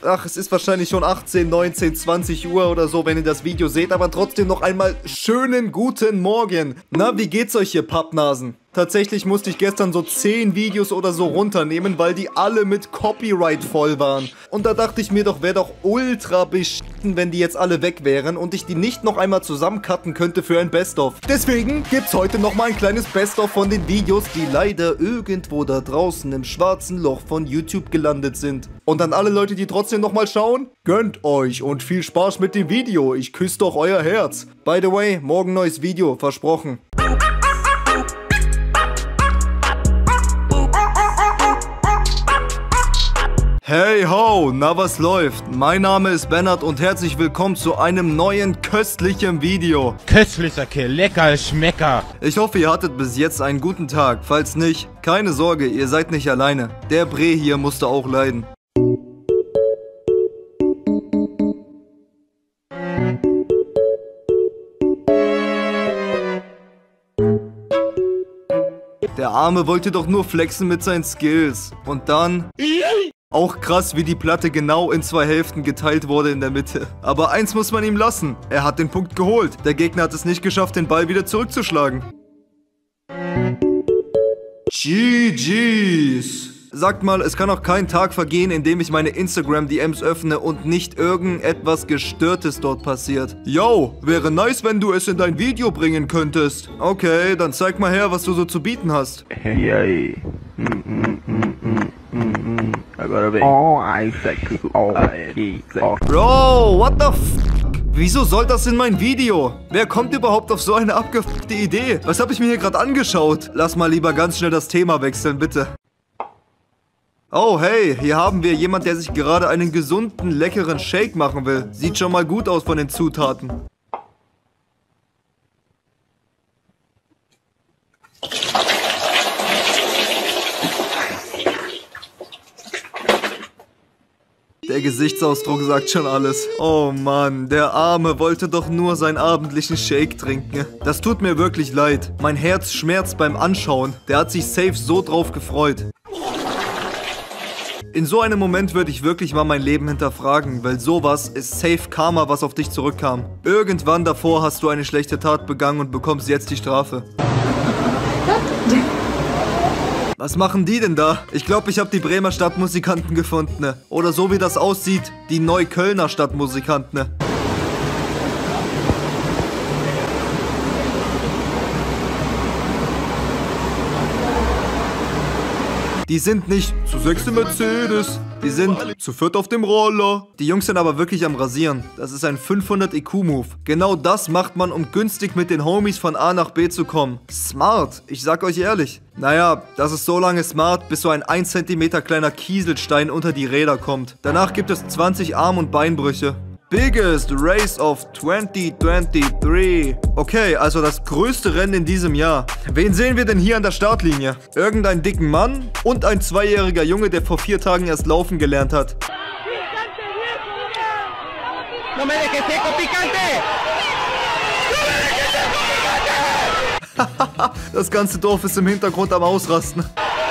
Ach, es ist wahrscheinlich schon 18, 19, 20 Uhr oder so, wenn ihr das Video seht, aber trotzdem noch einmal schönen guten Morgen. Na, wie geht's euch hier, Pappnasen? Tatsächlich musste ich gestern so 10 Videos oder so runternehmen, weil die alle mit Copyright voll waren. Und da dachte ich mir doch, wäre doch ultra beschissen, wenn die jetzt alle weg wären und ich die nicht noch einmal zusammencutten könnte für ein Best-of. Deswegen gibt's heute nochmal ein kleines Best-of von den Videos, die leider irgendwo da draußen im schwarzen Loch von YouTube gelandet sind. Und an alle Leute, die trotzdem nochmal schauen, gönnt euch und viel Spaß mit dem Video. Ich küsse doch euer Herz. By the way, morgen neues Video, versprochen. Hey ho, na was läuft? Mein Name ist Bernhard und herzlich willkommen zu einem neuen köstlichen Video. Köstlicher Kill, lecker Schmecker. Ich hoffe, ihr hattet bis jetzt einen guten Tag. Falls nicht, keine Sorge, ihr seid nicht alleine. Der Bre hier musste auch leiden. Der Arme wollte doch nur flexen mit seinen Skills. Und dann... Auch krass, wie die Platte genau in 2 Hälften geteilt wurde in der Mitte. Aber eins muss man ihm lassen. Er hat den Punkt geholt. Der Gegner hat es nicht geschafft, den Ball wieder zurückzuschlagen. GG's. Sagt mal, es kann auch kein Tag vergehen, in dem ich meine Instagram-DMs öffne und nicht irgendetwas Gestörtes dort passiert. Yo, wäre nice, wenn du es in dein Video bringen könntest. Okay, dann zeig mal her, was du so zu bieten hast. Hey, oh, Bro, what the f... Wieso soll das in mein Video? Wer kommt überhaupt auf so eine abgefuckte Idee? Was habe ich mir hier gerade angeschaut? Lass mal lieber ganz schnell das Thema wechseln, bitte. Oh, hey, hier haben wir jemand, der sich gerade einen gesunden, leckeren Shake machen will. Sieht schon mal gut aus von den Zutaten. Der Gesichtsausdruck sagt schon alles. Oh Mann, der Arme wollte doch nur seinen abendlichen Shake trinken. Das tut mir wirklich leid. Mein Herz schmerzt beim Anschauen. Der hat sich safe so drauf gefreut. In so einem Moment würde ich wirklich mal mein Leben hinterfragen, weil sowas ist safe Karma, was auf dich zurückkam. Irgendwann davor hast du eine schlechte Tat begangen und bekommst jetzt die Strafe. Was machen die denn da? Ich glaube, ich habe die Bremer Stadtmusikanten gefunden. Oder so wie das aussieht, die Neuköllner Stadtmusikanten. Die sind nicht zu 6 im Mercedes, die sind zu 4 auf dem Roller. Die Jungs sind aber wirklich am Rasieren. Das ist ein 500 IQ-Move. Genau das macht man, um günstig mit den Homies von A nach B zu kommen. Smart, ich sag euch ehrlich. Naja, das ist so lange smart, bis so ein 1 cm kleiner Kieselstein unter die Räder kommt. Danach gibt es 20 Arm- und Beinbrüche. Biggest Race of 2023. Okay, also das größte Rennen in diesem Jahr. Wen sehen wir denn hier an der Startlinie? Irgendeinen dicken Mann und ein 2-jähriger Junge, der vor 4 Tagen erst laufen gelernt hat. Das ganze Dorf ist im Hintergrund am Ausrasten.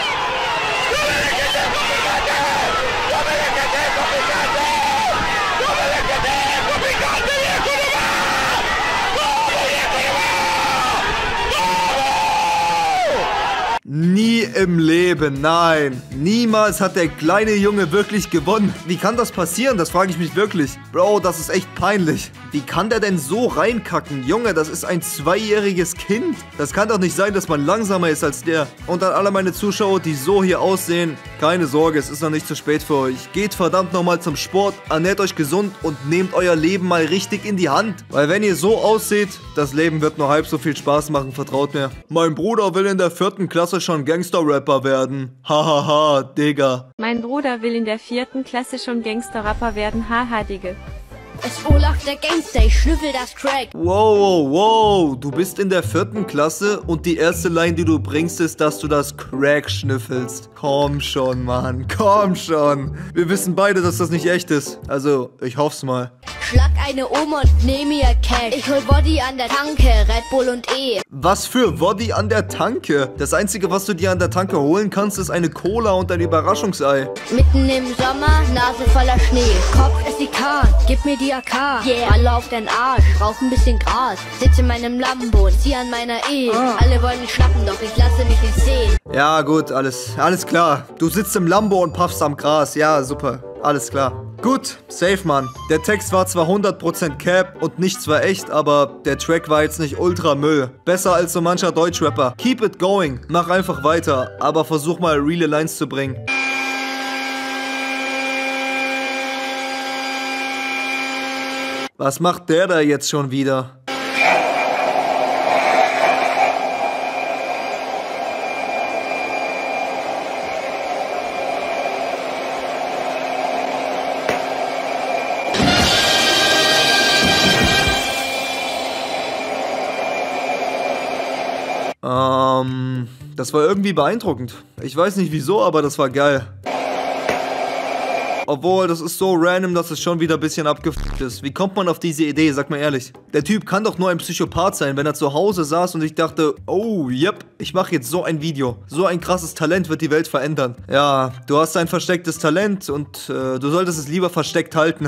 Nie im Leben, nein. Niemals hat der kleine Junge wirklich gewonnen. Wie kann das passieren? Das frage ich mich wirklich. Bro, das ist echt peinlich. Wie kann der denn so reinkacken? Junge, das ist ein 2-jähriges Kind. Das kann doch nicht sein, dass man langsamer ist als der. Und an alle meine Zuschauer, die so hier aussehen, keine Sorge, es ist noch nicht zu spät für euch. Geht verdammt nochmal zum Sport, ernährt euch gesund und nehmt euer Leben mal richtig in die Hand. Weil wenn ihr so aussieht, das Leben wird nur halb so viel Spaß machen, vertraut mir. Mein Bruder will in der 4. Klasse schon Gangster-Rapper werden. Hahaha, Digga. Mein Bruder will in der 4. Klasse schon Gangster-Rapper werden. Haha, Digga. Es ist Olaf der Gangster, ich schnüffel das Crack. Wow, wow, wow. Du bist in der 4. Klasse und die erste Line, die du bringst, ist, dass du das Crack schnüffelst. Komm schon, Mann. Komm schon. Wir wissen beide, dass das nicht echt ist. Also, ich hoff's mal. Schlagartig eine Oma und nehme ihr Cash. Ich hol Body an der Tanke, Red Bull und E. Was für Woddy an der Tanke? Das Einzige, was du dir an der Tanke holen kannst, ist eine Cola und ein Überraschungsei. Mitten im Sommer, Nase voller Schnee. Kopf SDK, gib mir die AK. Yeah, alle auf den Arsch, rauch ein bisschen Gras. Sitz in meinem Lambo und zieh an meiner E. Alle wollen mich schnappen, doch ich lasse mich nicht sehen. Ja gut, alles klar. Du sitzt im Lambo und puffst am Gras. Ja, super. Alles klar. Gut, safe, Mann. Der Text war zwar 100% Cap und nichts war echt, aber der Track war jetzt nicht ultra Müll. Besser als so mancher Deutschrapper. Keep it going. Mach einfach weiter, aber versuch mal reale Lines zu bringen. Was macht der da jetzt schon wieder? Das war irgendwie beeindruckend. Ich weiß nicht wieso, aber das war geil. Obwohl, das ist so random, dass es schon wieder ein bisschen abgefuckt ist. Wie kommt man auf diese Idee, sag mal ehrlich? Der Typ kann doch nur ein Psychopath sein, wenn er zu Hause saß und ich dachte, oh, yep, ich mache jetzt so ein Video. So ein krasses Talent wird die Welt verändern. Ja, du hast ein verstecktes Talent und du solltest es lieber versteckt halten.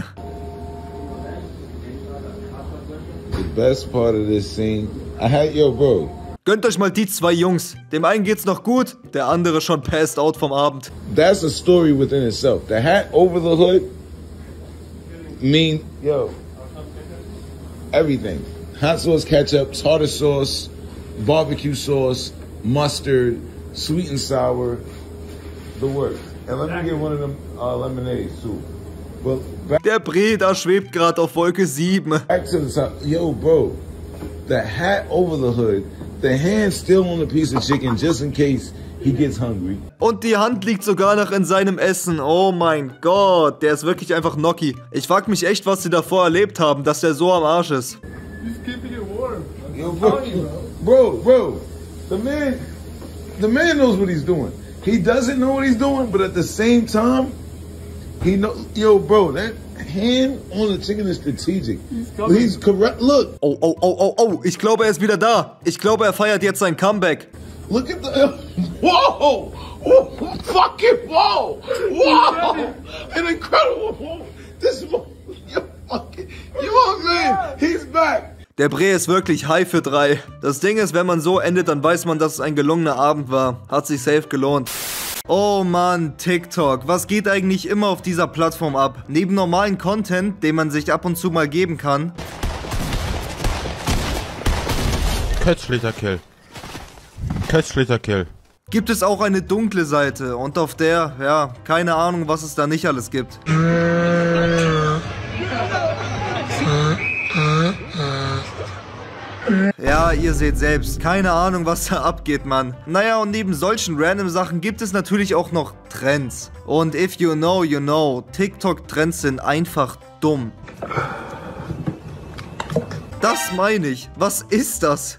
The best part of this scene, I had yo bro. Gönnt euch mal die zwei Jungs. Dem einen geht's noch gut, der andere schon passed out vom Abend. That's a story within itself. The hat over the hood mean, yo, everything. Hot sauce ketchup, tartar sauce, barbecue sauce, mustard, sweet and sour, the works. And let me get one of them lemonades too. Well, Der Bre da schwebt gerade auf Wolke 7. back to the top. Yo, bro, the hat over the hood, the hand still on a piece of chicken just in case he gets hungry. Und die Hand liegt sogar noch in seinem Essen. Oh mein Gott, der ist wirklich einfach Gnocchi. Ich frag mich echt, was sie davor erlebt haben, dass der so am Arsch ist. Yo, bro, the man knows what he's doing. He doesn't know what he's doing, but at the same time, he knows. Yo, bro, that hand on the chicken is strategic. He's correct. Look. Oh, ich glaube, er ist wieder da. Ich glaube, er feiert jetzt sein Comeback. Look at the. Whoa! Oh, fucking whoa! Whoa! An incredible moment. This is. Yo, man, he's back. Der Bre ist wirklich high für 3. Das Ding ist, wenn man so endet, dann weiß man, dass es ein gelungener Abend war. Hat sich safe gelohnt. Oh Mann, TikTok. Was geht eigentlich immer auf dieser Plattform ab? Neben normalen Content, den man sich ab und zu mal geben kann. Köstlicher Kill. Köstlicher Kill. Gibt es auch eine dunkle Seite und auf der, ja, keine Ahnung, was es da nicht alles gibt. Ja, ihr seht selbst, keine Ahnung, was da abgeht, Mann. Naja, und neben solchen random Sachen gibt es natürlich auch noch Trends. Und if you know, you know, TikTok-Trends sind einfach dumm. Das meine ich. Was ist das?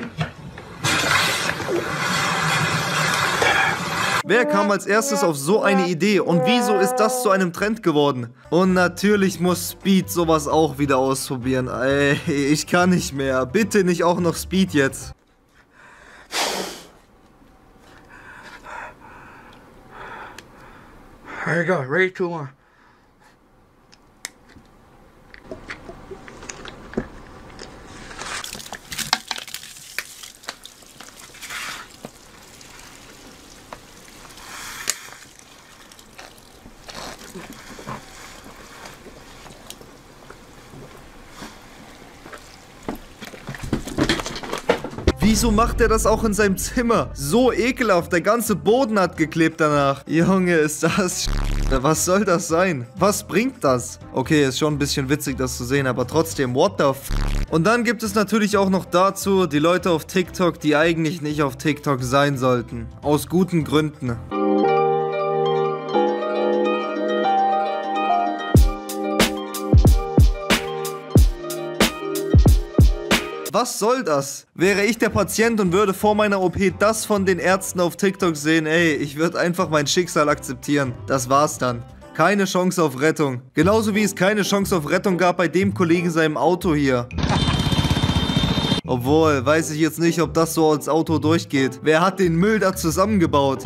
Wer kam als erstes auf so eine Idee und wieso ist das zu einem Trend geworden? Und natürlich muss Speed sowas auch wieder ausprobieren. Ey, ich kann nicht mehr. Bitte nicht auch noch Speed jetzt. There you go, ready to one. Wieso macht er das auch in seinem Zimmer? So ekelhaft, der ganze Boden hat geklebt danach. Junge, ist das was soll das sein? Was bringt das? Okay, ist schon ein bisschen witzig, das zu sehen, aber trotzdem, what the f... Und dann gibt es natürlich auch noch dazu die Leute auf TikTok, die eigentlich nicht auf TikTok sein sollten. Aus guten Gründen. Was soll das? Wäre ich der Patient und würde vor meiner OP das von den Ärzten auf TikTok sehen, ey, ich würde einfach mein Schicksal akzeptieren. Das war's dann. Keine Chance auf Rettung. Genauso wie es keine Chance auf Rettung gab bei dem Kollegen seinem Auto hier. Obwohl, weiß ich jetzt nicht, ob das so als Auto durchgeht. Wer hat den Müll da zusammengebaut?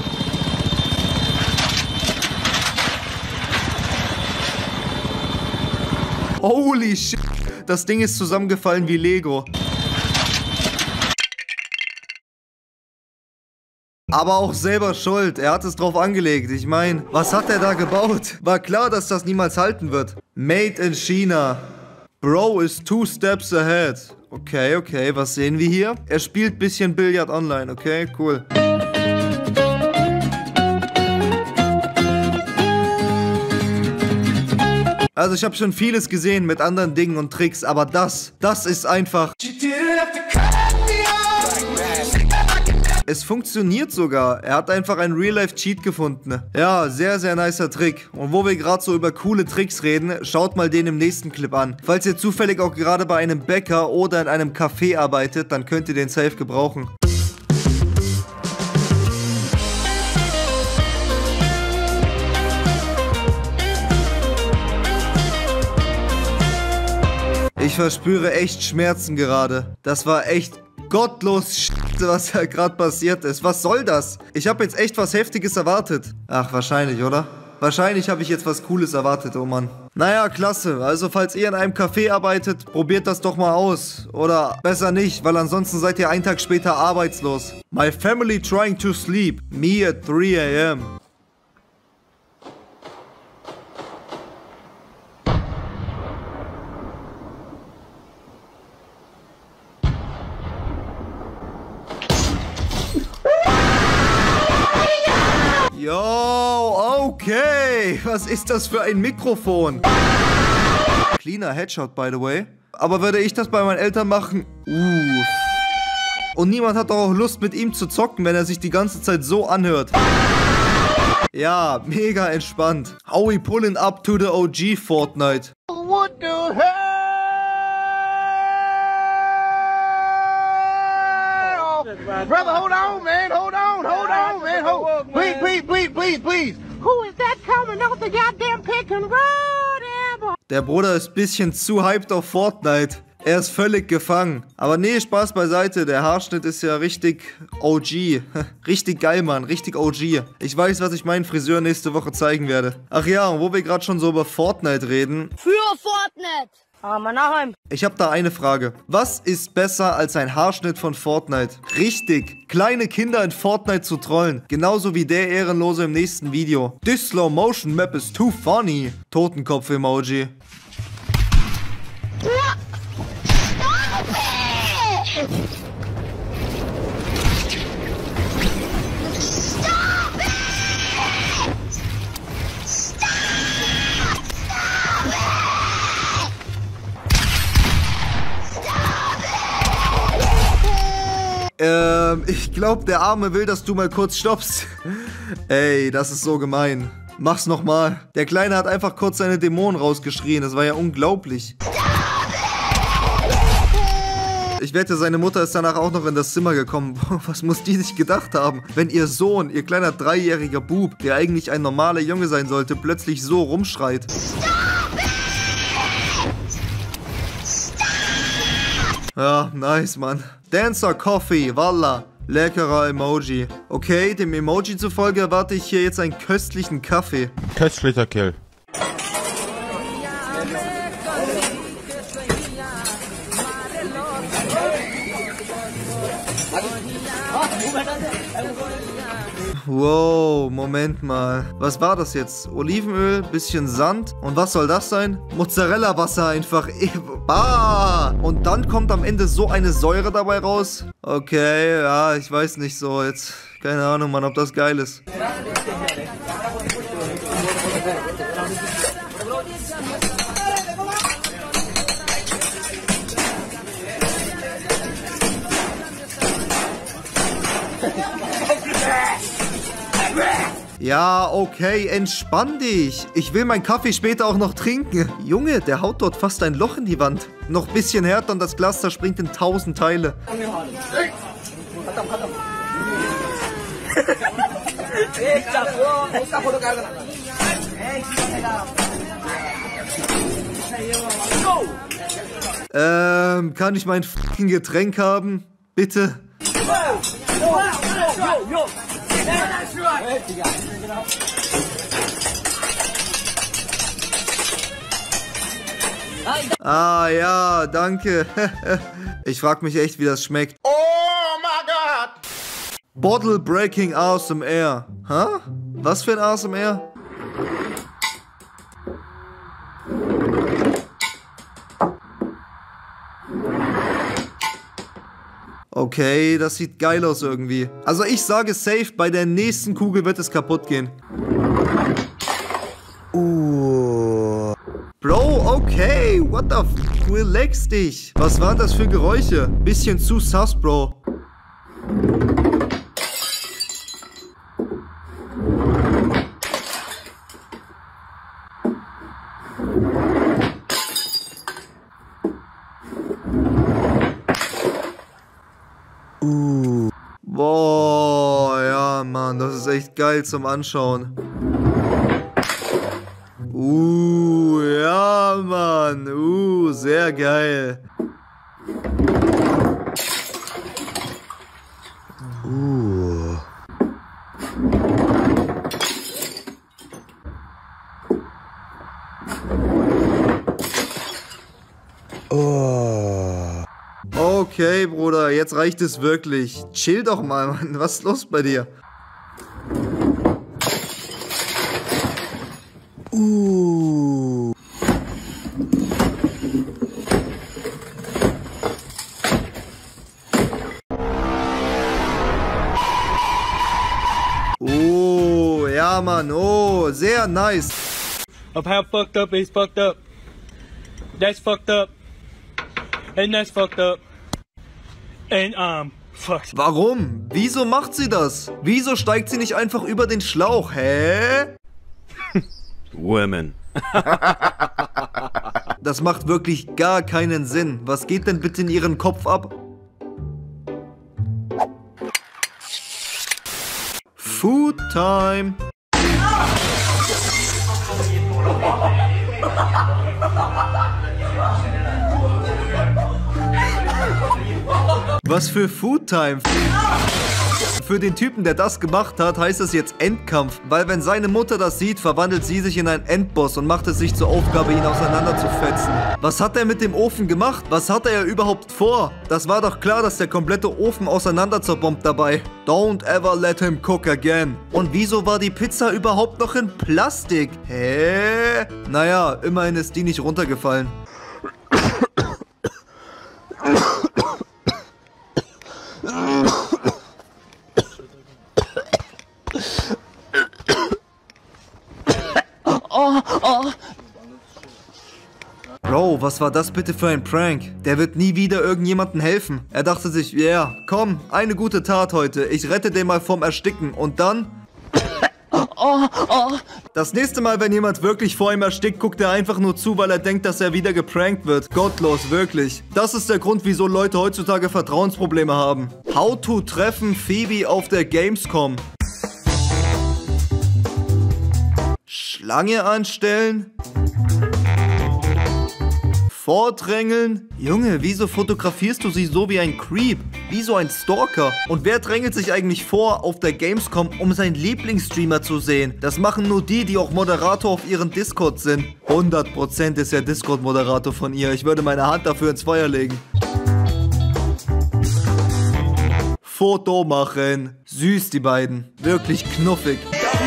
Holy shit. Das Ding ist zusammengefallen wie Lego. Aber auch selber schuld. Er hat es drauf angelegt. Ich meine, was hat er da gebaut? War klar, dass das niemals halten wird. Made in China. Bro is 2 steps ahead. Okay, okay. Was sehen wir hier? Er spielt bisschen Billard online. Okay, cool. Also ich habe schon vieles gesehen mit anderen Dingen und Tricks, aber das ist einfach... Es funktioniert sogar. Er hat einfach einen Real-Life-Cheat gefunden. Ja, sehr, sehr nicer Trick. Und wo wir gerade so über coole Tricks reden, schaut mal den im nächsten Clip an. Falls ihr zufällig auch gerade bei einem Bäcker oder in einem Café arbeitet, dann könnt ihr den safe gebrauchen. Ich verspüre echt Schmerzen gerade. Das war echt gottlos was da gerade passiert ist. Was soll das? Ich habe jetzt echt was Heftiges erwartet. Ach, wahrscheinlich, oder? Wahrscheinlich habe ich jetzt was Cooles erwartet, oh Mann. Naja, klasse. Also, falls ihr in einem Café arbeitet, probiert das doch mal aus. Oder besser nicht, weil ansonsten seid ihr einen Tag später arbeitslos. My family trying to sleep. Me at 3 AM. Yo, okay. Was ist das für ein Mikrofon? Cleaner Headshot, by the way. Aber würde ich das bei meinen Eltern machen? Und niemand hat doch auch Lust, mit ihm zu zocken, wenn er sich die ganze Zeit so anhört. Ja, mega entspannt. How we pulling up to the OG Fortnite. What the hell? Brother, hold on, man. Hold on, man. Please. Who is that coming off the goddamn pick and roll? Der Bruder ist ein bisschen zu hyped auf Fortnite. Er ist völlig gefangen. Aber nee, Spaß beiseite. Der Haarschnitt ist ja richtig OG. Richtig geil, Mann. Richtig OG. Ich weiß, was ich meinen Friseur nächste Woche zeigen werde. Ach ja, und wo wir gerade schon so über Fortnite reden. Für Fortnite! Ich habe da eine Frage. Was ist besser als ein Haarschnitt von Fortnite? Richtig, kleine Kinder in Fortnite zu trollen. Genauso wie der Ehrenlose im nächsten Video. This slow motion map is too funny. Totenkopf-Emoji. Ich glaube, der Arme will, dass du mal kurz stoppst. Ey, das ist so gemein. Mach's nochmal. Der Kleine hat einfach kurz seine Dämonen rausgeschrien. Das war ja unglaublich. Ich wette, seine Mutter ist danach auch noch in das Zimmer gekommen. Was muss die sich gedacht haben, wenn ihr Sohn, ihr kleiner 3-jähriger Bub, der eigentlich ein normaler Junge sein sollte, plötzlich so rumschreit. Ja, nice, Mann. Dancer Coffee, Walla. Leckerer Emoji. Okay, dem Emoji zufolge erwarte ich hier jetzt einen köstlichen Kaffee. Köstlicher Kill. Wow, Moment mal. Was war das jetzt? Olivenöl, bisschen Sand. Und was soll das sein? Mozzarella-Wasser einfach. Bah! Und dann kommt am Ende so eine Säure dabei raus. Okay, ja, ich weiß nicht so jetzt. Keine Ahnung, Mann, ob das geil ist. Ja, okay, entspann dich. Ich will meinen Kaffee später auch noch trinken. Junge, der haut dort fast ein Loch in die Wand. Noch ein bisschen härter und das Glas zerspringt in 1000 Teile. Kann ich mein fucking Getränk haben? Bitte? Ah ja, danke. Ich frag mich echt, wie das schmeckt. Oh my God! Bottle Breaking ASMR. Hä? Was für ein ASMR? Okay, das sieht geil aus irgendwie. Also ich sage safe, bei der nächsten Kugel wird es kaputt gehen. Bro, okay, what the f***, relax dich. Was waren das für Geräusche? Bisschen zu sus, Bro. Boah, ja, Mann, das ist echt geil zum Anschauen. Ja, Mann, sehr geil. Okay, Bruder, jetzt reicht es wirklich. Chill doch mal, Mann. Was ist los bei dir? Ja, Mann. Oh, sehr nice. Of how fucked up he's fucked up. That's fucked up. And that's fucked up. And fucked. Warum? Wieso macht sie das? Wieso steigt sie nicht einfach über den Schlauch? Hä? Women. Das macht wirklich gar keinen Sinn. Was geht denn bitte in ihren Kopf ab? Food time. Was für Food time? Für den Typen, der das gemacht hat, heißt es jetzt Endkampf. Weil wenn seine Mutter das sieht, verwandelt sie sich in einen Endboss und macht es sich zur Aufgabe, ihn auseinanderzufetzen. Was hat er mit dem Ofen gemacht? Was hatte er überhaupt vor? Das war doch klar, dass der komplette Ofen auseinanderzerbombt dabei. Don't ever let him cook again. Und wieso war die Pizza überhaupt noch in Plastik? Hä? Naja, immerhin ist die nicht runtergefallen. Bro, was war das bitte für ein Prank? Der wird nie wieder irgendjemandem helfen. Er dachte sich, ja, yeah, komm, eine gute Tat heute. Ich rette den mal vom Ersticken. Und dann... Das nächste Mal, wenn jemand wirklich vor ihm erstickt, guckt er einfach nur zu, weil er denkt, dass er wieder geprankt wird. Gottlos, wirklich. Das ist der Grund, wieso Leute heutzutage Vertrauensprobleme haben. How to treffen Phoebe auf der Gamescom. Schlange anstellen. Vordrängeln? Junge, wieso fotografierst du sie so wie ein Creep? Wie so ein Stalker? Und wer drängelt sich eigentlich vor auf der Gamescom, um seinen Lieblingsstreamer zu sehen? Das machen nur die, die auch Moderator auf ihren Discord sind. 100% ist der Discord-Moderator von ihr. Ich würde meine Hand dafür ins Feuer legen. Foto machen. Süß, die beiden. Wirklich knuffig.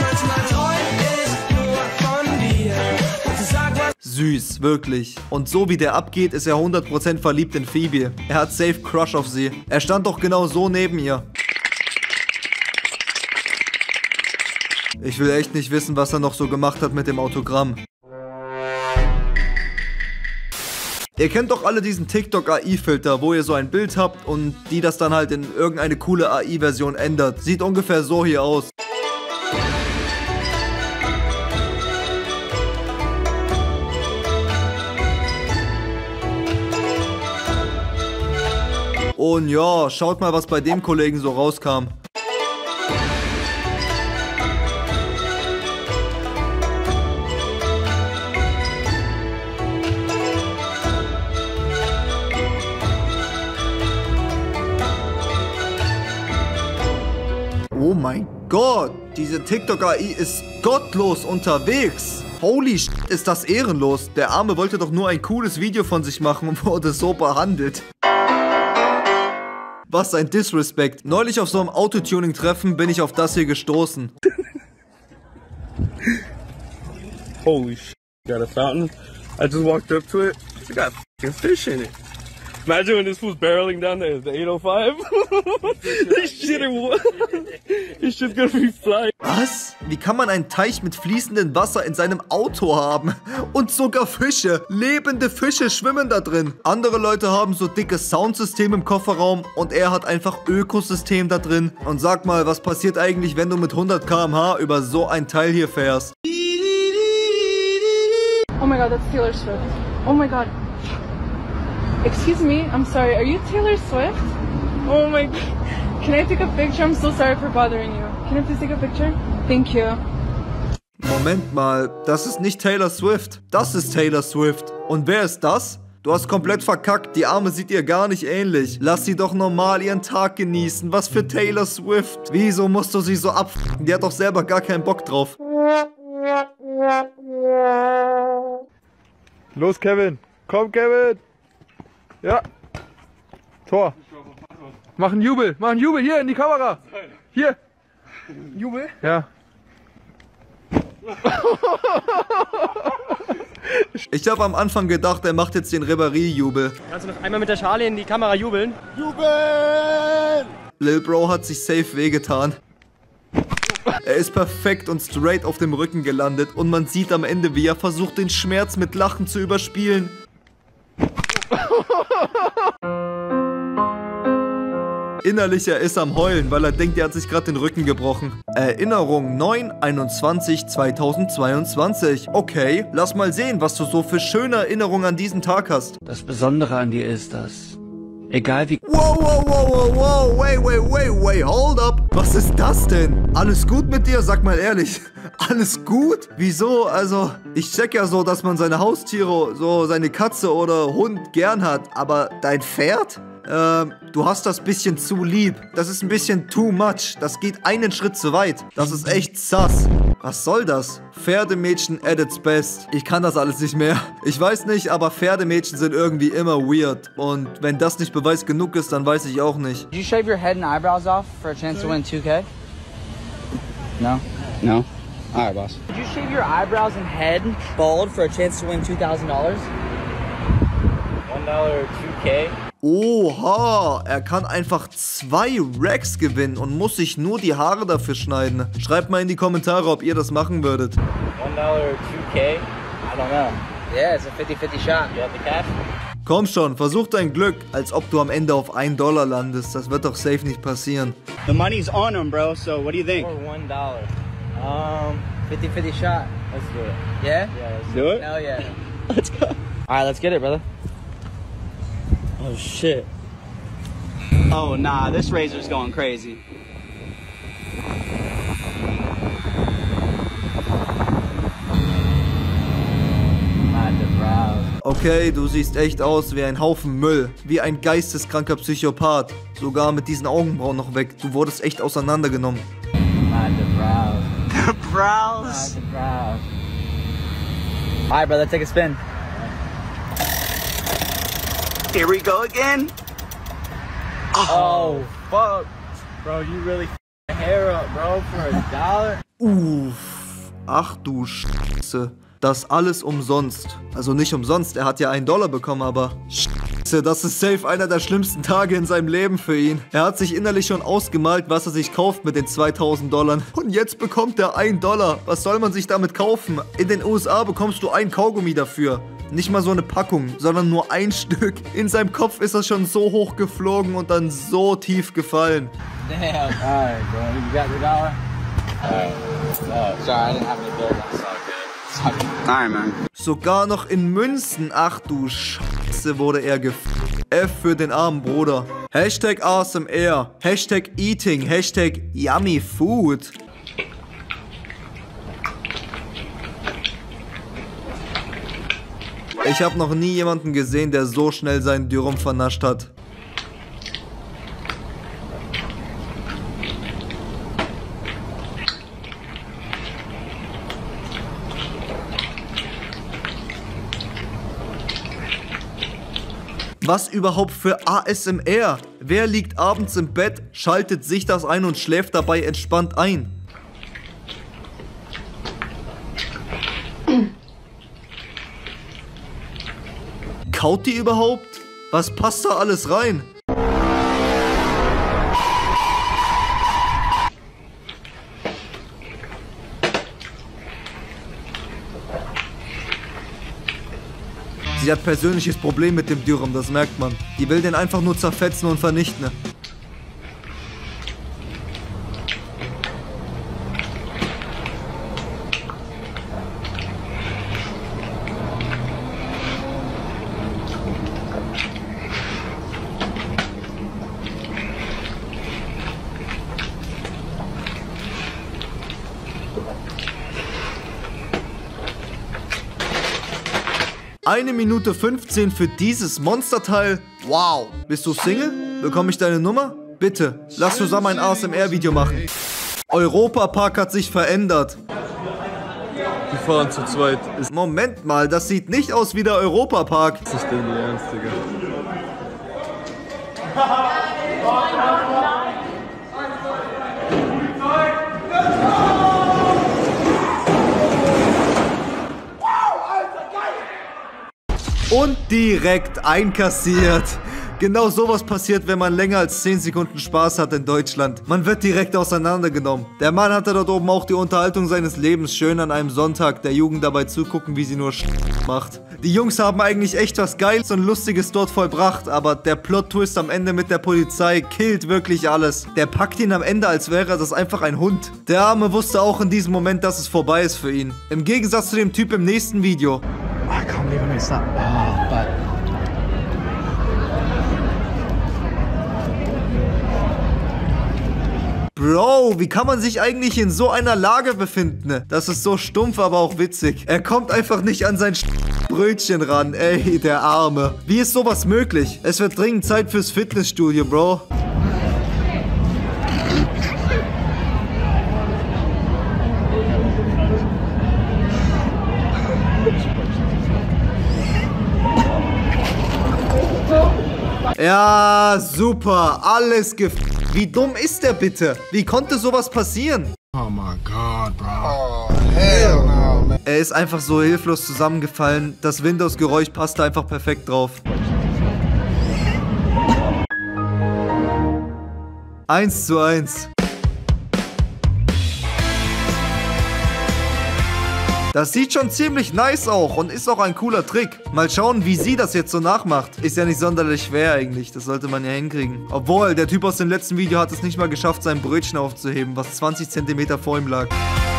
Süß, wirklich. Und so wie der abgeht, ist er 100% verliebt in Phoebe. Er hat safe Crush auf sie. Er stand doch genau so neben ihr. Ich will echt nicht wissen, was er noch so gemacht hat mit dem Autogramm. Ihr kennt doch alle diesen TikTok-AI-Filter, wo ihr so ein Bild habt und die das dann halt in irgendeine coole AI-Version ändert. Sieht ungefähr so hier aus. Und ja, schaut mal, was bei dem Kollegen so rauskam. Oh mein Gott, diese TikTok-AI ist gottlos unterwegs. Holy shit, ist das ehrenlos. Der Arme wollte doch nur ein cooles Video von sich machen und wurde so behandelt. Was ein Disrespect. Neulich auf so einem Autotuning-Treffen bin ich auf das hier gestoßen. Holy shit, got a fountain. I just walked up to it. It's got fucking fish in it. Imagine when this fool's barreling down the 805. This shit's gonna be flying. Was? Wie kann man einen Teich mit fließendem Wasser in seinem Auto haben? Und sogar Fische. Lebende Fische schwimmen da drin. Andere Leute haben so dickes Soundsystem im Kofferraum und er hat einfach Ökosystem da drin. Und sag mal, was passiert eigentlich, wenn du mit 100 km/h über so ein Teil hier fährst? Oh my god, that's Taylor Swift. Oh my god. Excuse me, I'm sorry, are you Taylor Swift? Oh my god. Can I take a picture? I'm so sorry for bothering you. Can I please take a picture? Thank you. Moment mal, das ist nicht Taylor Swift. Das ist Taylor Swift. Und wer ist das? Du hast komplett verkackt, die Arme sieht ihr gar nicht ähnlich. Lass sie doch normal ihren Tag genießen. Was für Taylor Swift? Wieso musst du sie so abfucken? Die hat doch selber gar keinen Bock drauf. Los, Kevin. Komm, Kevin. Ja. Tor. Mach einen Jubel. Hier in die Kamera. Hier. Jubel? Ja. Ich habe am Anfang gedacht, er macht jetzt den Ribéry-Jubel. Kannst du noch einmal mit der Schale in die Kamera jubeln? Jubel! Lil Bro hat sich safe wehgetan. Er ist perfekt und straight auf dem Rücken gelandet und man sieht am Ende, wie er versucht, den Schmerz mit Lachen zu überspielen. Innerlich, er ist am Heulen, weil er denkt, er hat sich gerade den Rücken gebrochen. Erinnerung 9/21/2022. Okay, lass mal sehen, was du so für schöne Erinnerungen an diesen Tag hast. Das Besondere an dir ist, dass egal wie... Wow, wait, hold up. Was ist das denn? Alles gut mit dir? Sag mal ehrlich. Alles gut? Wieso? Also, ich check ja so, dass man seine Haustiere, so seine Katze oder Hund gern hat. Aber dein Pferd? Du hast das bisschen zu lieb. Das ist ein bisschen too much. Das geht einen Schritt zu weit. Das ist echt sass. Was soll das? Pferdemädchen at its best. Ich kann das alles nicht mehr. Ich weiß nicht, aber Pferdemädchen sind irgendwie immer weird. Und wenn das nicht Beweis genug ist, dann weiß ich auch nicht. Did you shave your head and eyebrows off for a chance to win 2K? No? No? Alright, boss. Did you shave your eyebrows and head bald for a chance to win $2,000? $1 or 2K? Oha, er kann einfach 2 Racks gewinnen und muss sich nur die Haare dafür schneiden. Schreibt mal in die Kommentare, ob ihr das machen würdet. $1 or 2K? I don't know. Yeah, it's a 50-50 shot. You have the cash? Komm schon, versuch dein Glück, als ob du am Ende auf $1 landest. Das wird doch safe nicht passieren. The money's on him, bro, so what do you think? Or $1. 50-50 shot. Let's do it. Yeah? Yeah, let's do it. Hell yeah. Let's go. Alright, let's get it, brother. Oh shit. Oh nah, this razor's going crazy. Okay, du siehst echt aus wie ein Haufen Müll. Wie ein geisteskranker Psychopath. Sogar mit diesen Augenbrauen noch weg. Du wurdest echt auseinandergenommen. The brows. Alright, brother, take a spin. Here we go again. Oh, fuck. Bro, you really f***ed hair up, bro, for $1. Uff. Ach du Scheiße. Das alles umsonst. Also nicht umsonst, er hat ja $1 bekommen, aber... Scheiße, das ist safe einer der schlimmsten Tage in seinem Leben für ihn. Er hat sich innerlich schon ausgemalt, was er sich kauft mit den $2.000. Und jetzt bekommt er $1. Was soll man sich damit kaufen? In den USA bekommst du ein Kaugummi dafür. Nicht mal so eine Packung, sondern nur ein Stück. In seinem Kopf ist er schon so hoch geflogen und dann so tief gefallen. Damn. Alright, bro. You got the $1? Alright. Sorry, I didn't have any bills. I'm sorry. Alright, man. Sogar noch in Münzen. Ach du Scheiße, wurde er F für den armen Bruder. Hashtag ASMR. Hashtag Eating. Hashtag Yummy Food. Ich habe noch nie jemanden gesehen, der so schnell seinen Dürrum vernascht hat. Was überhaupt für ASMR? Wer liegt abends im Bett, schaltet sich das ein und schläft dabei entspannt ein? Kaut die überhaupt? Was passt da alles rein? Sie hat persönliches Problem mit dem Dürüm, das merkt man. Die will den einfach nur zerfetzen und vernichten. Eine Minute 15 für dieses Monsterteil. Wow. Bist du Single? Bekomme ich deine Nummer? Bitte, lass zusammen ein ASMR-Video machen. Europapark hat sich verändert. Wir fahren zu zweit. Moment mal, das sieht nicht aus wie der Europapark. Was ist denn die Ernst, Digga? Und direkt einkassiert. Genau sowas passiert, wenn man länger als 10 Sekunden Spaß hat in Deutschland. Man wird direkt auseinandergenommen. Der Mann hatte dort oben auch die Unterhaltung seines Lebens. Schön an einem Sonntag der Jugend dabei zugucken, wie sie nur macht. Die Jungs haben eigentlich echt was Geiles und Lustiges dort vollbracht, aber der Plot-Twist am Ende mit der Polizei killt wirklich alles. Der packt ihn am Ende, als wäre das einfach ein Hund. Der Arme wusste auch in diesem Moment, dass es vorbei ist für ihn. Im Gegensatz zu dem Typ im nächsten Video. I can't believe I missed that. Oh, but... Bro, wie kann man sich eigentlich in so einer Lage befinden? Das ist so stumpf, aber auch witzig. Er kommt einfach nicht an sein Brötchen ran. Ey, der Arme. Wie ist sowas möglich? Es wird dringend Zeit fürs Fitnessstudio, Bro. Ja, super. Alles Wie dumm ist der bitte? Wie konnte sowas passieren? Oh my God, bro. Oh, hell no, man. Er ist einfach so hilflos zusammengefallen. Das Windows-Geräusch passte einfach perfekt drauf. 1:1. Das sieht schon ziemlich nice auch und ist auch ein cooler Trick. Mal schauen, wie sie das jetzt so nachmacht. Ist ja nicht sonderlich schwer eigentlich. Das sollte man ja hinkriegen. Obwohl, der Typ aus dem letzten Video hat es nicht mal geschafft, sein Brötchen aufzuheben, was 20 cm vor ihm lag.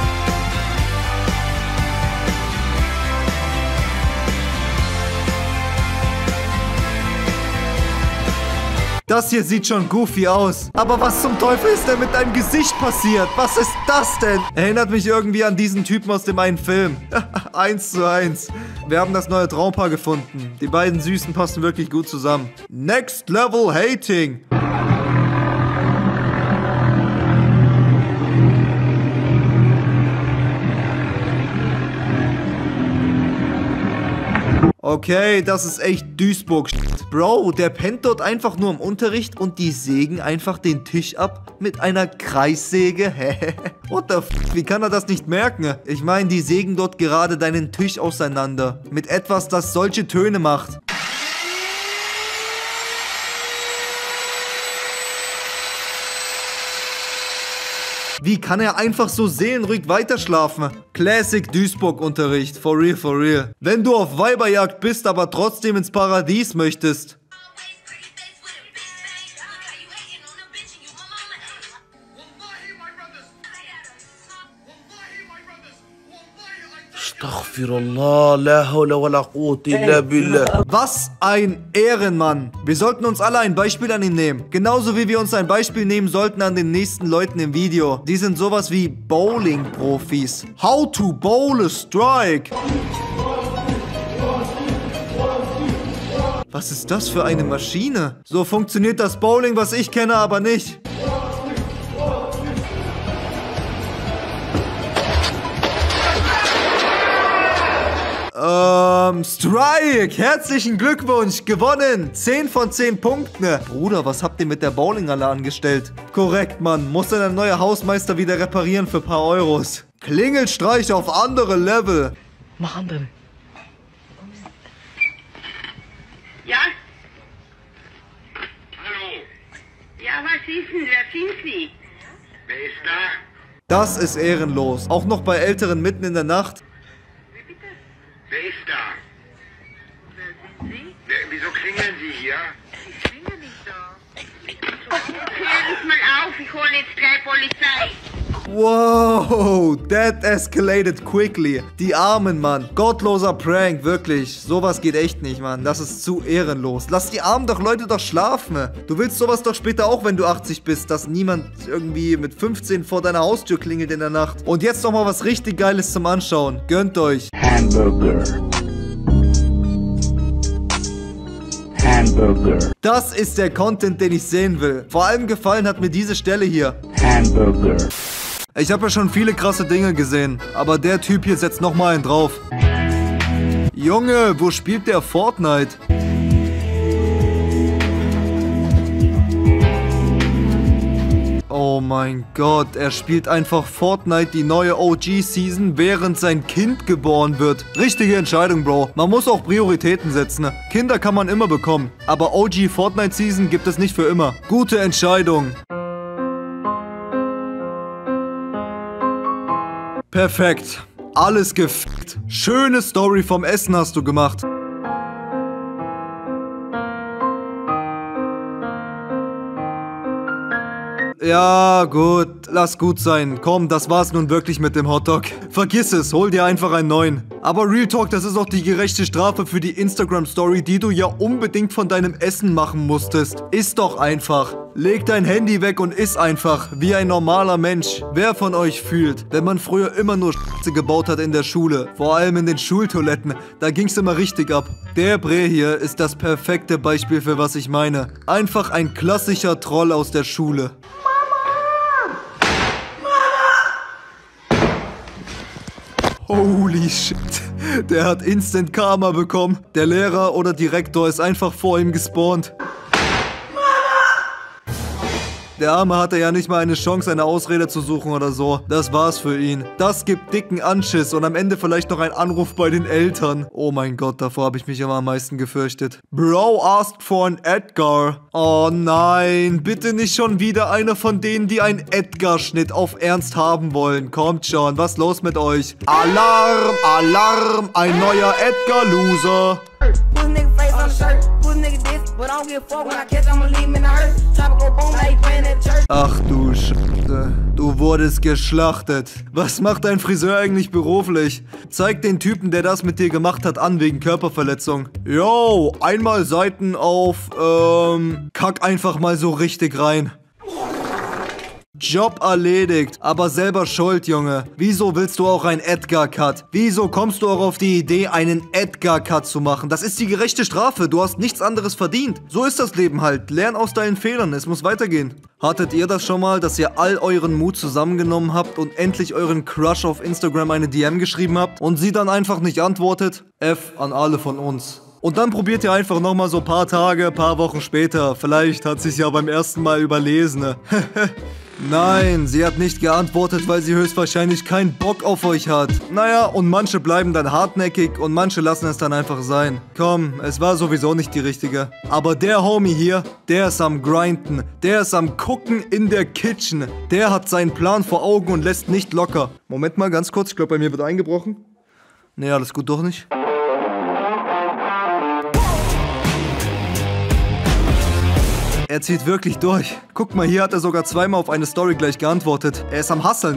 Das hier sieht schon goofy aus. Aber was zum Teufel ist denn mit deinem Gesicht passiert? Was ist das denn? Erinnert mich irgendwie an diesen Typen aus dem einen Film. 1:1. Wir haben das neue Traumpaar gefunden. Die beiden Süßen passen wirklich gut zusammen. Next Level Hating. Okay, das ist echt Duisburg. Bro, der pennt dort einfach nur im Unterricht und die sägen einfach den Tisch ab mit einer Kreissäge. Hä? What the f***? Wie kann er das nicht merken? Ich meine, die sägen dort gerade deinen Tisch auseinander. Mit etwas, das solche Töne macht. Wie kann er einfach so seelenruhig weiterschlafen? Classic Duisburg-Unterricht. For real, for real. Wenn du auf Weiberjagd bist, aber trotzdem ins Paradies möchtest. Astaghfirullah, la hawla wa la quwwata illa billah. Was ein Ehrenmann. Wir sollten uns alle ein Beispiel an ihm nehmen. Genauso wie wir uns ein Beispiel nehmen sollten an den nächsten Leuten im Video. Die sind sowas wie Bowling-Profis. How to bowl a strike. Was ist das für eine Maschine? So funktioniert das Bowling, was ich kenne, aber nicht. Strike, herzlichen Glückwunsch, gewonnen. 10 von 10 Punkten. Bruder, was habt ihr mit der Bowlinghalle angestellt? Korrekt, Mann. Muss dann ein neuer Hausmeister wieder reparieren für ein paar Euros. Klingelstreich auf andere Level. Mach andere. Ja? Hallo? Ja, was ist denn? Wer sind Sie? Wer ist da? Das ist ehrenlos. Auch noch bei Älteren mitten in der Nacht. Wer ist da? Wer sind Sie? Wieso klingeln Sie hier? Ich klingel nicht da. Hören Sie mal auf, ich hole jetzt gleich Polizei. Wow, that escalated quickly. Die Armen, Mann. Gottloser Prank, wirklich. Sowas geht echt nicht, Mann. Das ist zu ehrenlos. Lass die armen Leute doch schlafen. Du willst sowas doch später auch, wenn du 80 bist, dass niemand irgendwie mit 15 vor deiner Haustür klingelt in der Nacht. Und jetzt noch mal was richtig Geiles zum Anschauen. Gönnt euch. Hamburger. Hamburger. Das ist der Content, den ich sehen will. Vor allem gefallen hat mir diese Stelle hier. Hamburger. Ich habe ja schon viele krasse Dinge gesehen, aber der Typ hier setzt nochmal einen drauf. Junge, wo spielt der Fortnite? Oh mein Gott, er spielt einfach Fortnite, die neue OG-Season, während sein Kind geboren wird. Richtige Entscheidung, Bro. Man muss auch Prioritäten setzen. Kinder kann man immer bekommen, aber OG Fortnite-Season gibt es nicht für immer. Gute Entscheidung. Perfekt. Alles gefickt. Schöne Story vom Essen hast du gemacht. Ja, gut. Lass gut sein. Komm, das war's nun wirklich mit dem Hotdog. Vergiss es, hol dir einfach einen neuen. Aber Real Talk, das ist auch die gerechte Strafe für die Instagram-Story, die du ja unbedingt von deinem Essen machen musstest. Iss doch einfach. Leg dein Handy weg und iss einfach, wie ein normaler Mensch. Wer von euch fühlt, wenn man früher immer nur Scheiße gebaut hat in der Schule, vor allem in den Schultoiletten, da ging's immer richtig ab. Der Bre hier ist das perfekte Beispiel für was ich meine. Einfach ein klassischer Troll aus der Schule. Holy shit, der hat Instant Karma bekommen. Der Lehrer oder Direktor ist einfach vor ihm gespawnt. Der Arme hatte ja nicht mal eine Chance, eine Ausrede zu suchen oder so. Das war's für ihn. Das gibt dicken Anschiss und am Ende vielleicht noch ein Anruf bei den Eltern. Oh mein Gott, davor habe ich mich immer am meisten gefürchtet. Bro asked for an Edgar. Oh nein, bitte nicht schon wieder einer von denen, die einen Edgar-Schnitt auf Ernst haben wollen. Kommt schon, was los mit euch? Alarm, Alarm, ein neuer Edgar-Loser. Ach du Scheiße, du wurdest geschlachtet. Was macht dein Friseur eigentlich beruflich? Zeig den Typen, der das mit dir gemacht hat, an wegen Körperverletzung. Yo, einmal Seiten auf, kack einfach mal so richtig rein. Job erledigt, aber selber schuld, Junge. Wieso willst du auch einen Edgar-Cut? Wieso kommst du auch auf die Idee, einen Edgar-Cut zu machen? Das ist die gerechte Strafe. Du hast nichts anderes verdient. So ist das Leben halt. Lern aus deinen Fehlern. Es muss weitergehen. Hattet ihr das schon mal, dass ihr all euren Mut zusammengenommen habt und endlich euren Crush auf Instagram eine DM geschrieben habt und sie dann einfach nicht antwortet? F an alle von uns. Und dann probiert ihr einfach nochmal so ein paar Tage, paar Wochen später. Vielleicht hat sie es ja beim ersten Mal überlesen. Nein, sie hat nicht geantwortet, weil sie höchstwahrscheinlich keinen Bock auf euch hat. Naja, und manche bleiben dann hartnäckig und manche lassen es dann einfach sein. Komm, es war sowieso nicht die richtige. Aber der Homie hier, der ist am Grinden. Der ist am Gucken in der Kitchen. Der hat seinen Plan vor Augen und lässt nicht locker. Moment mal, ganz kurz, ich glaube, bei mir wird eingebrochen. Nee, alles gut, doch nicht. Er zieht wirklich durch. Guck mal, hier hat er sogar zweimal auf eine Story gleich geantwortet. Er ist am Hustlen.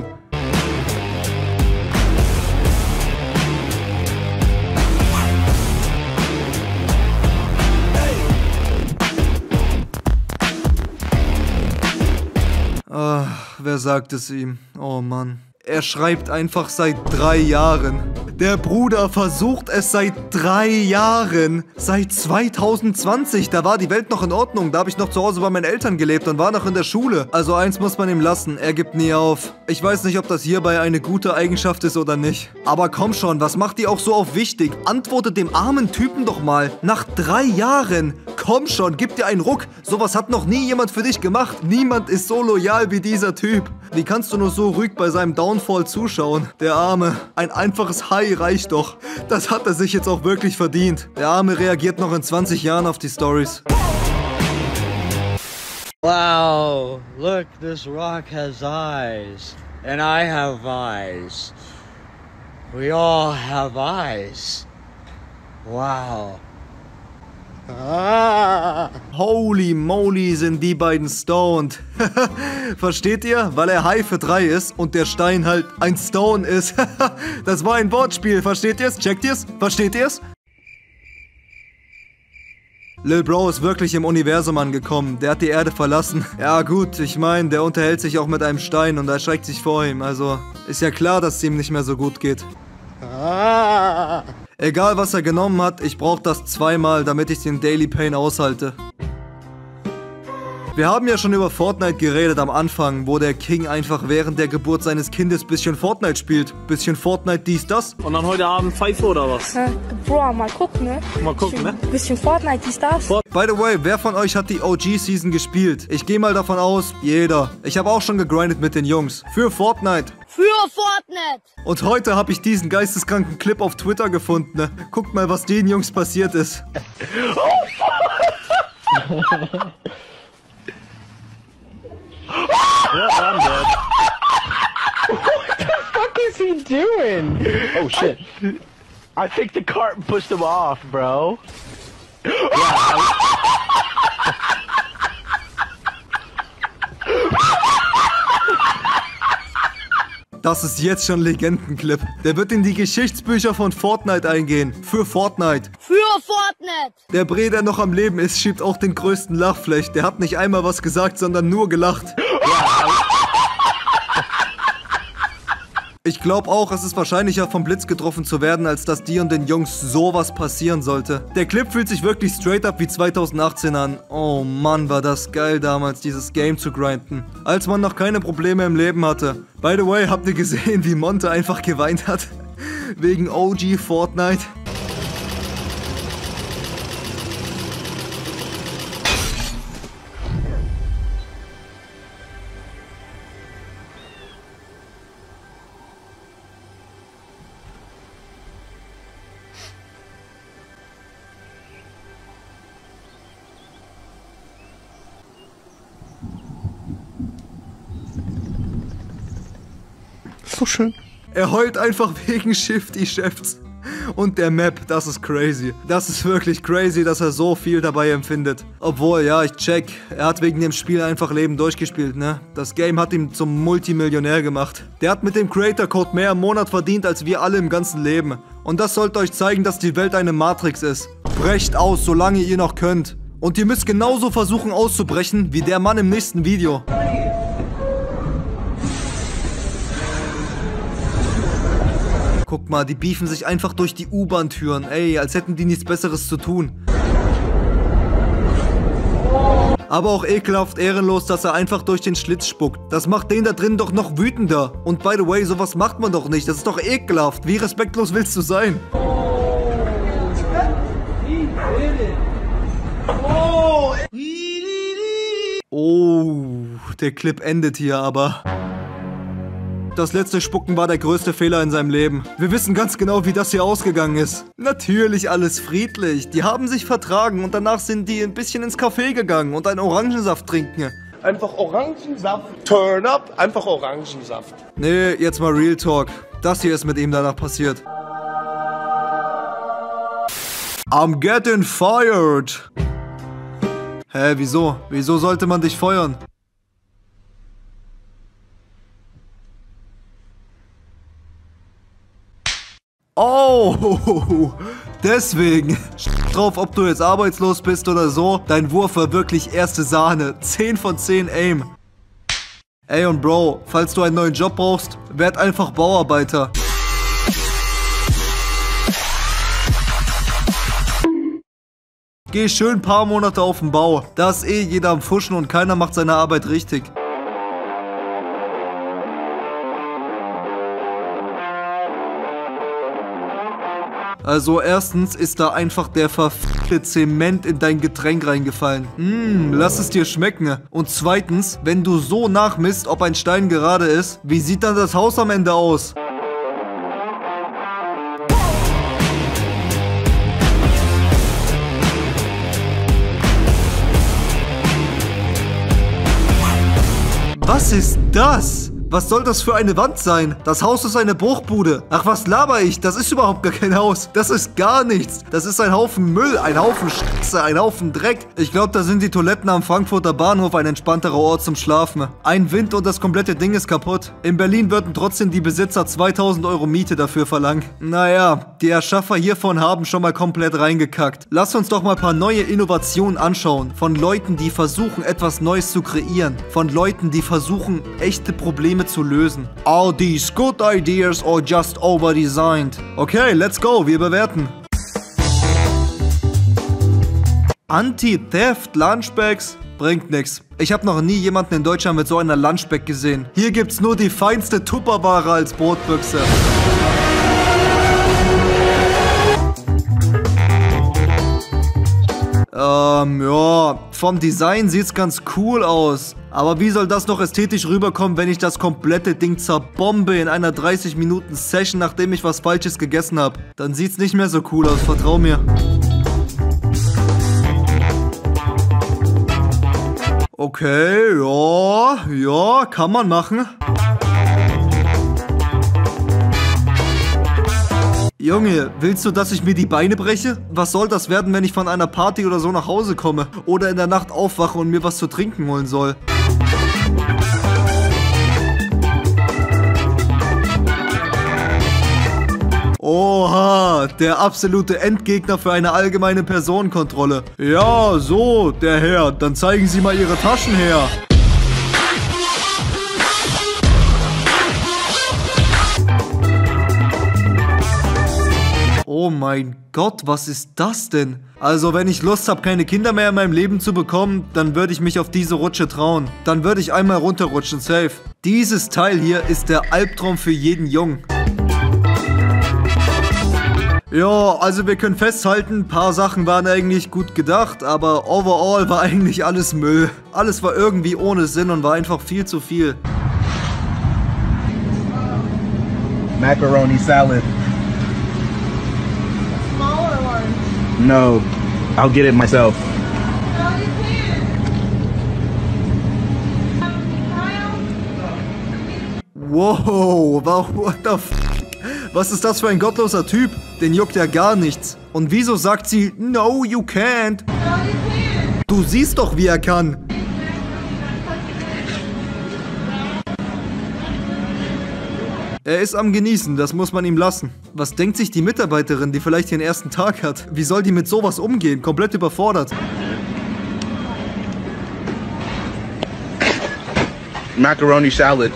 Ach, wer sagt es ihm? Oh Mann. Er schreibt einfach seit 3 Jahren. Der Bruder versucht es seit 3 Jahren. Seit 2020. Da war die Welt noch in Ordnung. Da habe ich noch zu Hause bei meinen Eltern gelebt und war noch in der Schule. Also eins muss man ihm lassen. Er gibt nie auf. Ich weiß nicht, ob das hierbei eine gute Eigenschaft ist oder nicht. Aber komm schon, was macht die auch so auf wichtig? Antwortet dem armen Typen doch mal. Nach 3 Jahren. Komm schon, gib dir einen Ruck. Sowas hat noch nie jemand für dich gemacht. Niemand ist so loyal wie dieser Typ. Wie kannst du nur so ruhig bei seinem Downfall zuschauen? Der Arme. Ein einfaches Hi reicht doch. Das hat er sich jetzt auch wirklich verdient. Der Arme reagiert noch in 20 Jahren auf die Stories. Wow, look, this rock has eyes. And I have eyes. We all have eyes. Wow. Holy moly, sind die beiden stoned. Versteht ihr? Weil er High für 3 ist und der Stein halt ein Stone ist. Das war ein Wortspiel, versteht ihr's? Checkt ihr's? Versteht ihr's? Lil Bro ist wirklich im Universum angekommen. Der hat die Erde verlassen. Ja gut, ich meine, der unterhält sich auch mit einem Stein und erschreckt sich vor ihm. Also ist ja klar, dass es ihm nicht mehr so gut geht. Egal was er genommen hat, ich brauche das 2-mal, damit ich den Daily Pain aushalte. Wir haben ja schon über Fortnite geredet am Anfang, wo der King einfach während der Geburt seines Kindes bisschen Fortnite spielt. Bisschen Fortnite dies, das. Und dann heute Abend Pfeife oder was? Bro, mal gucken, ne? Mal gucken, ne? Bisschen Fortnite, dies, das. By the way, wer von euch hat die OG-Season gespielt? Ich gehe mal davon aus, jeder. Ich habe auch schon gegrindet mit den Jungs. Für Fortnite. Für Fortnite! Und heute habe ich diesen geisteskranken Clip auf Twitter gefunden. Ne? Guckt mal, was den Jungs passiert ist. Yeah, I'm dead. What the fuck is he doing? Oh shit. I think the cart pushed him off, bro. Das ist jetzt schon ein Legendenclip. Der wird in die Geschichtsbücher von Fortnite eingehen. Für Fortnite. Für Fortnite! Der Bre, der noch am Leben ist, schiebt auch den größten Lachflash. Der hat nicht einmal was gesagt, sondern nur gelacht. Ich glaube auch, es ist wahrscheinlicher vom Blitz getroffen zu werden, als dass dir und den Jungs sowas passieren sollte. Der Clip fühlt sich wirklich straight up wie 2018 an. Oh Mann, war das geil damals, dieses Game zu grinden. Als man noch keine Probleme im Leben hatte. By the way, habt ihr gesehen, wie Monte einfach geweint hat? Wegen OG Fortnite. So schön. Er heult einfach wegen Shifty Chefs. Und der Map, das ist crazy. Das ist wirklich crazy, dass er so viel dabei empfindet. Obwohl, ja, ich check. Er hat wegen dem Spiel einfach Leben durchgespielt, ne? Das Game hat ihn zum Multimillionär gemacht. Der hat mit dem Creator Code mehr im Monat verdient, als wir alle im ganzen Leben. Und das sollte euch zeigen, dass die Welt eine Matrix ist. Brecht aus, solange ihr noch könnt. Und ihr müsst genauso versuchen auszubrechen, wie der Mann im nächsten Video. Guck mal, die beefen sich einfach durch die U-Bahn-Türen. Ey, als hätten die nichts Besseres zu tun. Aber auch ekelhaft ehrenlos, dass er einfach durch den Schlitz spuckt. Das macht den da drin doch noch wütender. Und by the way, sowas macht man doch nicht. Das ist doch ekelhaft. Wie respektlos willst du sein? Oh, der Clip endet hier aber. Das letzte Spucken war der größte Fehler in seinem Leben. Wir wissen ganz genau, wie das hier ausgegangen ist. Natürlich alles friedlich. Die haben sich vertragen und danach sind die ein bisschen ins Café gegangen und einen Orangensaft trinken. Einfach Orangensaft. Turn up, einfach Orangensaft. Nee, jetzt mal Real Talk. Das hier ist mit ihm danach passiert. I'm getting fired. Hä, wieso? Wieso sollte man dich feuern? Oh, deswegen. Drauf, ob du jetzt arbeitslos bist oder so. Dein Wurf war wirklich erste Sahne. 10 von 10 Aim. Ey und Bro, falls du einen neuen Job brauchst, werd einfach Bauarbeiter. Geh schön ein paar Monate auf den Bau. Da ist eh jeder am Fuschen und keiner macht seine Arbeit richtig. Also erstens ist da einfach der verfickte Zement in dein Getränk reingefallen. Lass es dir schmecken. Und zweitens, wenn du so nachmisst, ob ein Stein gerade ist, wie sieht dann das Haus am Ende aus? Was ist das? Was soll das für eine Wand sein? Das Haus ist eine Bruchbude. Ach, was laber ich? Das ist überhaupt gar kein Haus. Das ist gar nichts. Das ist ein Haufen Müll, ein Haufen Scheiße, ein Haufen Dreck. Ich glaube, da sind die Toiletten am Frankfurter Bahnhof ein entspannterer Ort zum Schlafen. Ein Wind und das komplette Ding ist kaputt. In Berlin würden trotzdem die Besitzer 2000 € Miete dafür verlangen. Naja, die Erschaffer hiervon haben schon mal komplett reingekackt. Lass uns doch mal ein paar neue Innovationen anschauen. Von Leuten, die versuchen, etwas Neues zu kreieren. Von Leuten, die versuchen, echte Probleme zu lösen. Are these good ideas or just overdesigned? Okay, let's go, wir bewerten. Anti-Theft Lunchbags bringt nix. Ich habe noch nie jemanden in Deutschland mit so einer Lunchbag gesehen. Hier gibt's nur die feinste Tupperware als Brotbüchse. Ja, vom Design sieht's ganz cool aus. Aber wie soll das noch ästhetisch rüberkommen, wenn ich das komplette Ding zerbombe in einer 30-Minuten-Session, nachdem ich was Falsches gegessen habe? Dann sieht's nicht mehr so cool aus, vertrau mir. Okay, ja, kann man machen. Junge, willst du, dass ich mir die Beine breche? Was soll das werden, wenn ich von einer Party oder so nach Hause komme? Oder in der Nacht aufwache und mir was zu trinken holen soll? Oha, der absolute Endgegner für eine allgemeine Personenkontrolle. Ja, so, der Herr, dann zeigen Sie mal Ihre Taschen her. Oh mein Gott, was ist das denn? Also, wenn ich Lust habe, keine Kinder mehr in meinem Leben zu bekommen, dann würde ich mich auf diese Rutsche trauen. Dann würde ich einmal runterrutschen, safe. Dieses Teil hier ist der Albtraum für jeden Jungen. Ja, also wir können festhalten, ein paar Sachen waren eigentlich gut gedacht, aber overall war eigentlich alles Müll. Alles war irgendwie ohne Sinn und war einfach viel zu viel. Macaroni salad. Smaller one. No, I'll get it myself. No, you can't. Wow, what the f... Was ist das für ein gottloser Typ? Den juckt ja gar nichts. Und wieso sagt sie, no, you can't? Du siehst doch, wie er kann. Er ist am Genießen, das muss man ihm lassen. Was denkt sich die Mitarbeiterin, die vielleicht ihren ersten Tag hat? Wie soll die mit sowas umgehen? Komplett überfordert. Macaroni salad.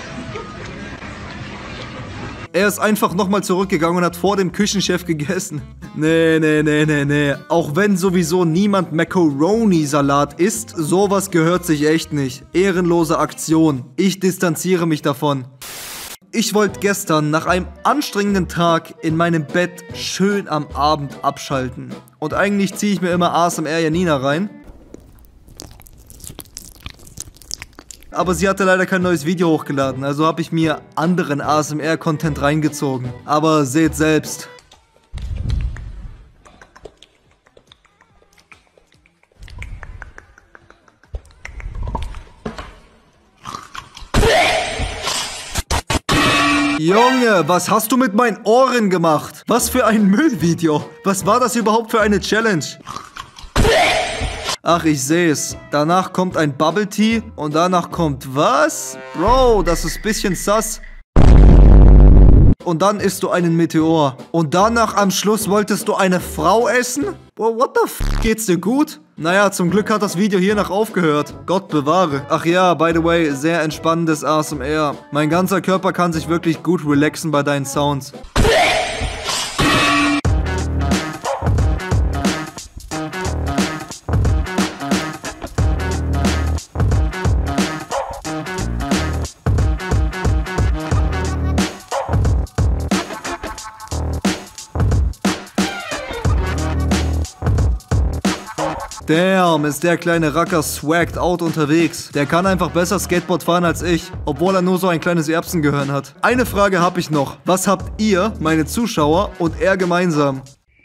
Er ist einfach nochmal zurückgegangen und hat vor dem Küchenchef gegessen. Nee. Auch wenn sowieso niemand Macaroni-Salat isst, sowas gehört sich echt nicht. Ehrenlose Aktion. Ich distanziere mich davon. Ich wollte gestern nach einem anstrengenden Tag in meinem Bett schön am Abend abschalten. Und eigentlich ziehe ich mir immer ASMR Janina rein. Aber sie hatte leider kein neues Video hochgeladen, also habe ich mir anderen ASMR-Content reingezogen. Aber seht selbst. Junge, was hast du mit meinen Ohren gemacht? Was für ein Müllvideo. Was war das überhaupt für eine Challenge? Ach, ich sehe es. Danach kommt ein Bubble Tea und danach kommt was? Bro, das ist ein bisschen sass. Und dann isst du einen Meteor. Und danach am Schluss wolltest du eine Frau essen? Bro, what the f***? Geht's dir gut? Naja, zum Glück hat das Video hier noch aufgehört. Gott bewahre. Ach ja, by the way, sehr entspannendes ASMR. Mein ganzer Körper kann sich wirklich gut relaxen bei deinen Sounds. Damn, ist der kleine Racker swagged out unterwegs. Der kann einfach besser Skateboard fahren als ich, obwohl er nur so ein kleines Erbsengehirn hat. Eine Frage habe ich noch. Was habt ihr, meine Zuschauer, und er gemeinsam?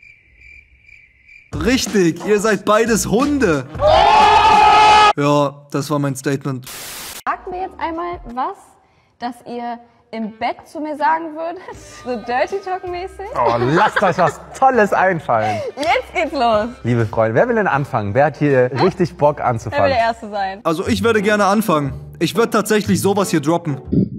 Richtig, ihr seid beides Hunde. Ja, das war mein Statement. Sagt mir jetzt einmal was, das ihr im Bett zu mir sagen würdet? So Dirty Talk-mäßig? Oh, lasst euch was Tolles einfallen. Jetzt geht's los. Liebe Freunde, wer will denn anfangen? Wer hat hier richtig Bock Wer anzufangen? will der Erste sein? Also ich würde gerne anfangen. Ich würde tatsächlich sowas hier droppen.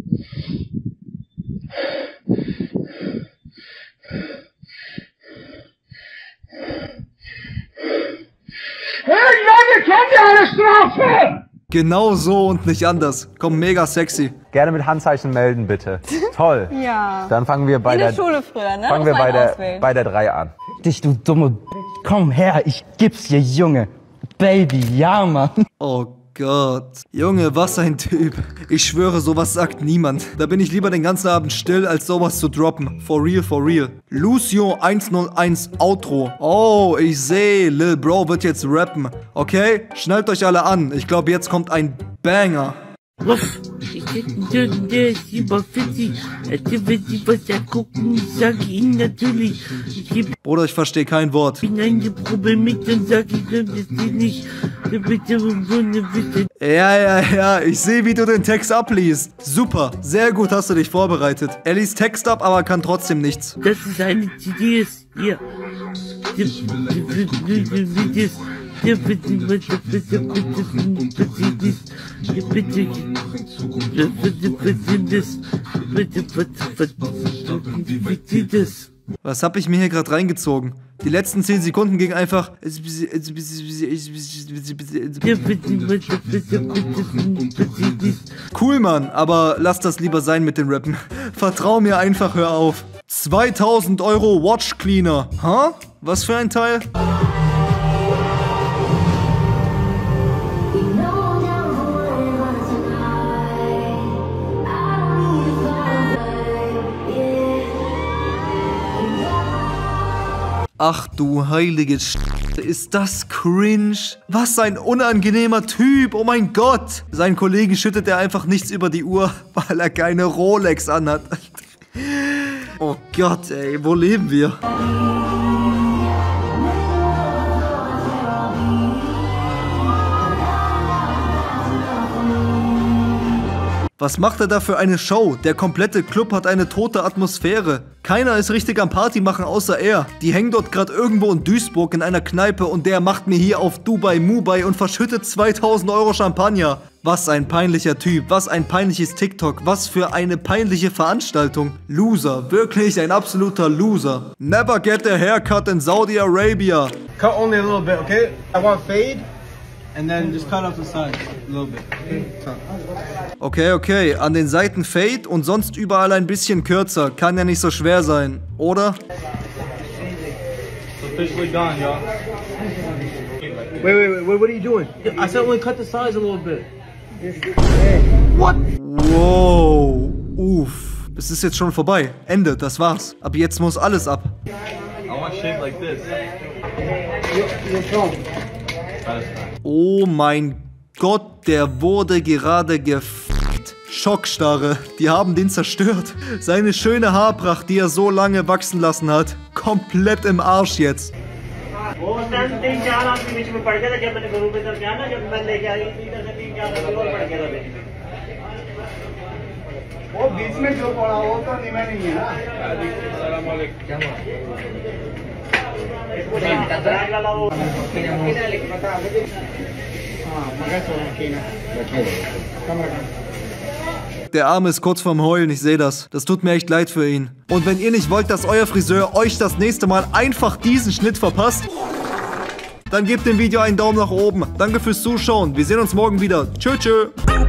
Hey Leute, kennt ihr eine Strafe? Genau so und nicht anders. Komm, mega sexy. Gerne mit Handzeichen melden, bitte. Toll. Ja. Dann fangen wir bei In der der Schule früher, ne? Fangen wir Muss man bei der auswählen. 3 an. Dich, du dumme Komm her, ich gib's dir, Junge. Baby, ja, Mann. Oh Gott. Junge, was ein Typ. Ich schwöre, sowas sagt niemand. Da bin ich lieber den ganzen Abend still, als sowas zu droppen. For real, for real. Lucio 101 Outro. Oh, ich sehe, Lil Bro wird jetzt rappen. Okay, schnallt euch alle an. Ich glaube, jetzt kommt ein Banger. Der ist überfittig. Wenn Sie was angucken, ich sage Ihnen natürlich. Bruder, ich verstehe kein Wort. Ich bin ein Problem mit, dann sage ich das nicht. Ja, ich sehe, wie du den Text abliest. Super, sehr gut hast du dich vorbereitet. Er liest Text ab, aber kann trotzdem nichts. Das ist eine CD, hier. Was hab ich mir hier gerade reingezogen? Die letzten 10 Sekunden gingen einfach... Cool, Mann, aber lass das lieber sein mit den Rappen. Vertrau mir einfach, hör auf. 2000 Euro Watch Cleaner. Huh? Was für ein Teil? Ach du heilige ist das cringe? Was ein unangenehmer Typ, oh mein Gott. Seinen Kollegen schüttet er einfach nichts über die Uhr, weil er keine Rolex anhat. Oh Gott, ey, wo leben wir? Was macht er da für eine Show? Der komplette Club hat eine tote Atmosphäre. Keiner ist richtig am Party machen außer er. Die hängen dort gerade irgendwo in Duisburg in einer Kneipe und der macht mir hier auf Dubai Mubai und verschüttet 2000 Euro Champagner. Was ein peinlicher Typ, was ein peinliches TikTok, was für eine peinliche Veranstaltung. Loser, wirklich ein absoluter Loser. Never get a haircut in Saudi Arabia. Cut only a little bit, okay? I want fade. And then just cut off the sides a little bit. Okay, an den Seiten Fade und sonst überall ein bisschen kürzer. Kann ja nicht so schwer sein, oder? It's officially done, y'all. Wait, what are you doing? I said only cut the sides a little bit. What? Wow, uff. Es ist jetzt schon vorbei. Ende, das war's. Ab jetzt muss alles ab. I want shape like this. Oh mein Gott, der wurde gerade gefickt. Schockstarre, die haben den zerstört. Seine schöne Haarpracht, die er so lange wachsen lassen hat, komplett im Arsch jetzt. Der Arme ist kurz vorm Heulen, ich sehe das. Das tut mir echt leid für ihn. Und wenn ihr nicht wollt, dass euer Friseur euch das nächste Mal einfach diesen Schnitt verpasst, Dann gebt dem Video einen Daumen nach oben. Danke fürs Zuschauen. Wir sehen uns morgen wieder. Tschö, tschö.